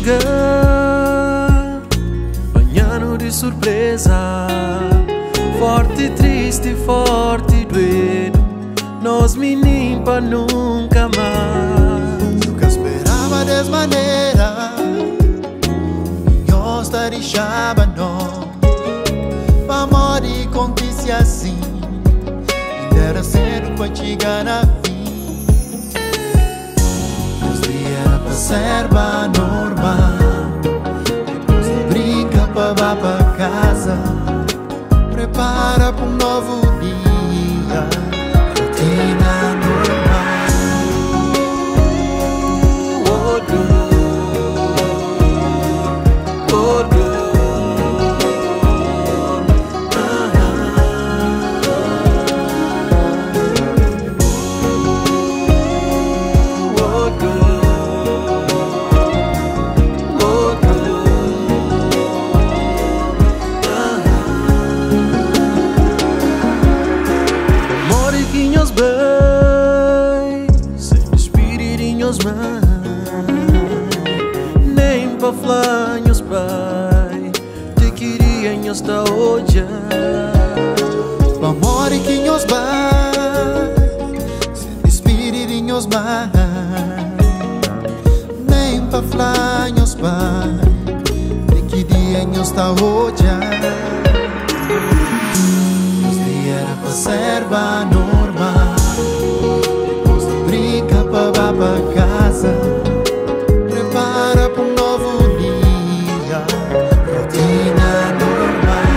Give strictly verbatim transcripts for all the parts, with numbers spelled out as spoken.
txiga, Panhánu de surpresa. Forti, triste, forte, duedu, nós minin pa nunca mais. Nunca esperava dessa maneira. Nhôz da dixaba não, pa morrer kontisi asin. Inda era cedo com a txiga na fim. Os dias era pra serba normal, depois de brinca pra vá pra casa. Prepara para um novo dia, rotina normal. Oh, dooorrr, oh, dooorrr, ahhaaannn. Oh, dooorrr, oh, dooorrr, amor que Nhôz bem, sem espiritinhos mais, nem pa falar Nhôz pai, te queria Nhôz da hoje. O amor que Nhôz vai, sem espiritinhos mais, nem pa falar Nhôz pai, te queria Nhôz da hoje. Era pra serba normal, depois de brinca pra vá pra casa. Prepara pra um novo dia, rotina normal.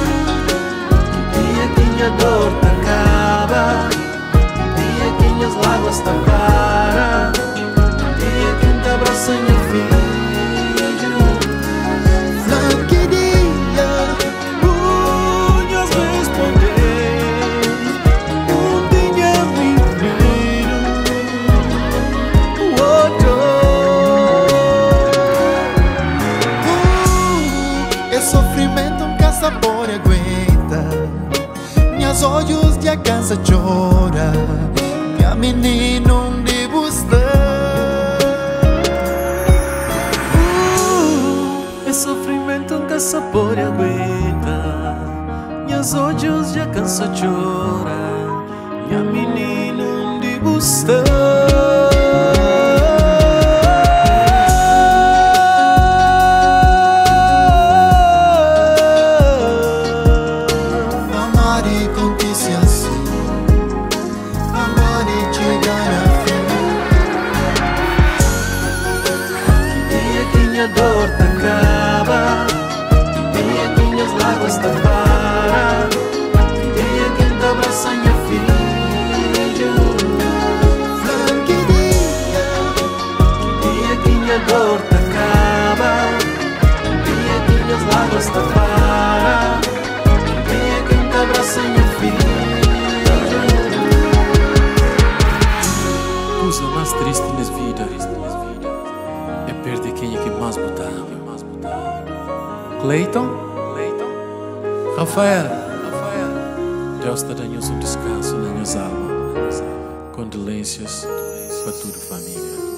Dia que minha dor te acaba, dia que minhas lágrimas te param, dia que te abraça minha filha. Que dia uh, Nhôz responder. Sofrimento nunca sabor aguenta. Minhas olhos já cansa chora. Minha menina onde busca. uh, Esse sofrimento nunca sabor aguenta. Minhas olhos já cansa chora. Minha menina onde busca. A dor te acaba, dia que minhas lágrimas te param, dia que te abraça minha filha. Que dia, dia que minha dor te acaba, dia que minhas lágrimas te param, dia que te abraça minha filha. Coisa mais triste nas vidas é perder quem é que mais botar. Cleiton Rafael, Deus te dá um descanso na minha alma. Condolências para toda a família.